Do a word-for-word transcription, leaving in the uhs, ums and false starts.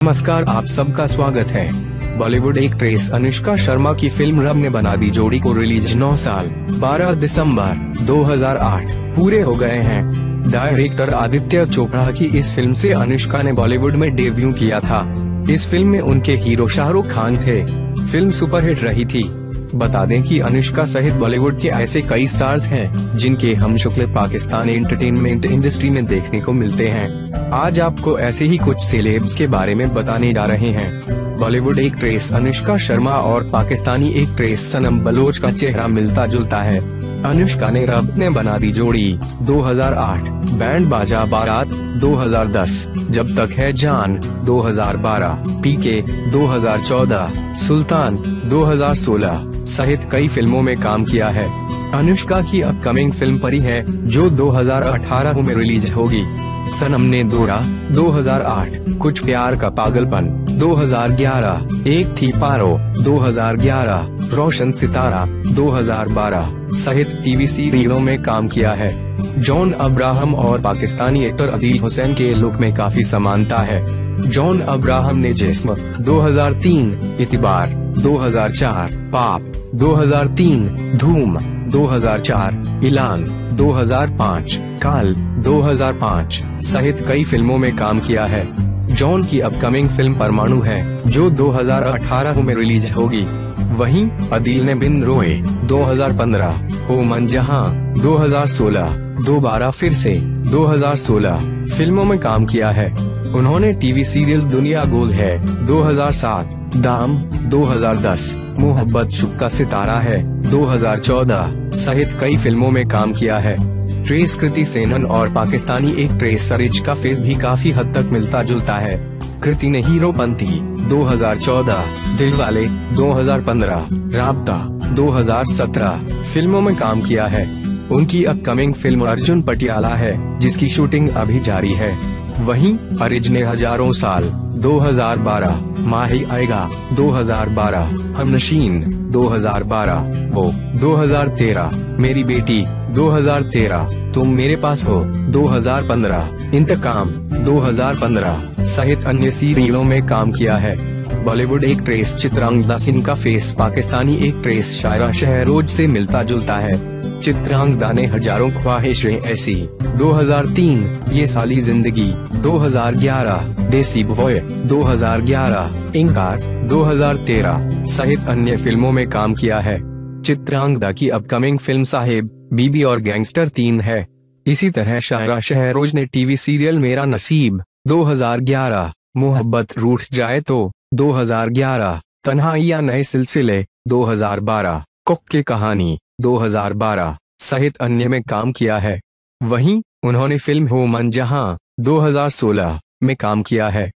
नमस्कार, आप सबका स्वागत है। बॉलीवुड एक्ट्रेस अनुष्का शर्मा की फिल्म रब ने बना दी जोड़ी को रिलीज नौ साल बारह दिसंबर दो हज़ार आठ पूरे हो गए हैं। डायरेक्टर आदित्य चोपड़ा की इस फिल्म से अनुष्का ने बॉलीवुड में डेब्यू किया था। इस फिल्म में उनके हीरो शाहरुख खान थे। फिल्म सुपरहिट रही थी। बता दें कि अनुष्का सहित बॉलीवुड के ऐसे कई स्टार्स हैं जिनके हमशक पाकिस्तानी एंटरटेनमेंट इंडस्ट्री में देखने को मिलते हैं। आज आपको ऐसे ही कुछ सेलेब्स के बारे में बताने जा रहे हैं। बॉलीवुड एक्ट्रेस अनुष्का शर्मा और पाकिस्तानी एक्ट्रेस सनम बलोच का चेहरा मिलता जुलता है। अनुष्का ने रब ने बना दी जोड़ी दो हज़ार आठ, बैंड बाजा बारात दो हज़ार दस, जब तक है जान दो हज़ार बारह, पीके दो हज़ार चौदह, सुल्तान दो हज़ार सोलह सहित कई फिल्मों में काम किया है। अनुष्का की अपकमिंग फिल्म परी है जो दो हज़ार अठारह में रिलीज होगी। सनम ने दोरा दो हज़ार आठ, कुछ प्यार का पागलपन दो हज़ार ग्यारह, एक थी पारो दो हज़ार ग्यारह, रोशन सितारा दो हज़ार बारह सहित टीवी सीरियलों में काम किया है। जॉन अब्राहम और पाकिस्तानी एक्टर आदिल हुसैन के लुक में काफी समानता है। जॉन अब्राहम ने जिस्म दो हज़ार तीन, इतिबार दो हज़ार चार, पाप दो हज़ार तीन, धूम दो हज़ार चार, इलान दो हज़ार पाँच, काल दो हज़ार पाँच सहित कई फिल्मों में काम किया है। जॉन की अपकमिंग फिल्म परमाणु है जो दो हज़ार अठारह में रिलीज होगी। वहीं आदिल ने बिन रोए दो हज़ार पंद्रह, हो मन जहां दो हज़ार सोलह, दोबारा फिर से दो हज़ार सोलह फिल्मों में काम किया है। उन्होंने टीवी सीरियल दुनिया गोल है दो हज़ार सात, दाम दो हज़ार दस, मोहब्बत शुक का सितारा है दो हज़ार चौदह सहित कई फिल्मों में काम किया है। ट्रेस कृति सेनन और पाकिस्तानी एक्ट्रेस सरिज का फेस भी काफी हद तक मिलता जुलता है। कृति ने हीरोपंती दो हज़ार चौदह, दिलवाले दो हज़ार पंद्रह, राब्ता दो हज़ार सत्रह फिल्मों में काम किया है। उनकी अपकमिंग फिल्म अर्जुन पटियाला है जिसकी शूटिंग अभी जारी है। वहीं अरिज ने हजारों साल दो हज़ार बारह, माही आएगा दो हज़ार बारह, हमनशीन दो हज़ार बारह, वो दो हज़ार तेरह, मेरी बेटी दो हज़ार तेरह, तुम मेरे पास हो दो हज़ार पंद्रह, इंतकाम दो हज़ार पंद्रह सहित अन्य सीरियलों में काम किया है। बॉलीवुड एक्ट्रेस चित्रांगदा सिंह का फेस पाकिस्तानी एक्ट्रेस शायरा शहरोज से मिलता जुलता है। चित्रांगदा ने हजारों ख्वाहिशें ऐसी दो हज़ार तीन, ये साली जिंदगी दो हज़ार ग्यारह, देसी बॉय दो हज़ार ग्यारह, इंकार दो हज़ार तेरह सहित अन्य फिल्मों में काम किया है। चित्रांगदा की अपकमिंग फिल्म साहिब, बीबी और गैंगस्टर तीन है। इसी तरह शायरा शहरोज ने टीवी सीरियल मेरा नसीब दो हज़ार ग्यारह, मोहब्बत रूठ जाए तो दो हज़ार ग्यारह, तन्हाइयां नए सिलसिले दो हज़ार बारह, कुक की कहानी दो हज़ार बारह सहित अन्य में काम किया है। वहीं उन्होंने फिल्म हो मन जहां दो हज़ार सोलह में काम किया है।